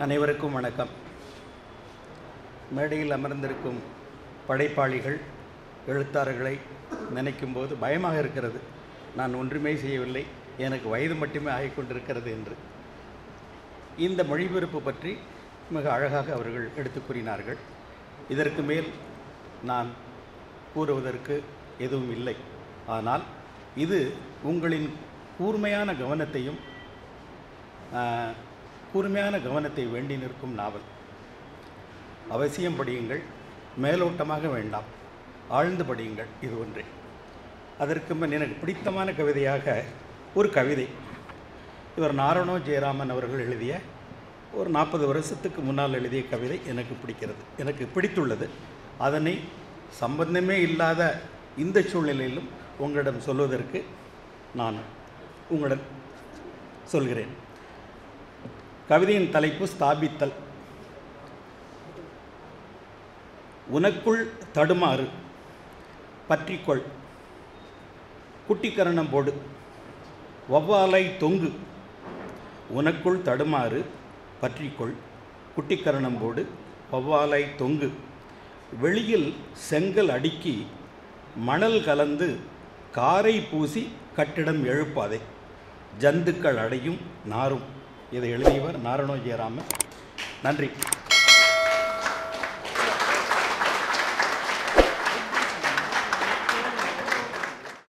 அனைவருக்கும் வணக்கம். மேடையில் அமர்ந்திருக்கும் படைப்பாளிகள், எழுத்தாளர்களை நினைக்கும் போது பயமாக இருக்கிறது. நான் ஒன்றுமே செய்யவில்லை, எனக்கு வயது மட்டுமே ஆகிக்கொண்டிருக்கிறது என்று. இந்த மொழிபெயர்ப்பு பற்றி மிக அழகாக அவர்கள் எடுத்து கூறினார்கள். இதற்கு மேல் நான் கூறுவதற்கு எதுவும் இல்லை. ஆனால் இது உங்களின் கூர்மையான கவனத்தை வேண்டி நிற்கும் நாவல். அவசியம் படியுங்கள், மேலோட்டமாக வேண்டாம், ஆழ்ந்து படியுங்கள். இது ஒன்றே. அதற்கு முன் எனக்கு பிடித்தமான கவிதையாக ஒரு கவிதை, இவர் நாரணோ ஜெயராமன் அவர்கள் எழுதிய ஒரு 40 வருஷத்துக்கு முன்னால் எழுதிய கவிதை எனக்கு பிடித்துள்ளது. அதனை சம்பந்தமே இல்லாத இந்த சூழ்நிலையிலும் உங்களிடம் சொல்வதற்கு நான் உங்களிடம் சொல்கிறேன். கவிதையின் தலைப்பு ஸ்தாபித்தல். உனக்குள் தடுமாறு, பற்றிக்கொள், குட்டிக்கரணம் போடு, வௌவாலை தொங்கு. உனக்குள் தடுமாறு, பற்றிக்கொள், குட்டிக்கரணம் போடு, வௌவாலை தொங்கு. வெளியில் செங்கல் அடுக்கி மணல் கலந்து காரை பூசி கட்டிடம் எழுப்பாதே, ஜந்துக்கள் அடையும் நாரும். இதை எழுதியவர் நாரணோ ஜெயராமன். நன்றி.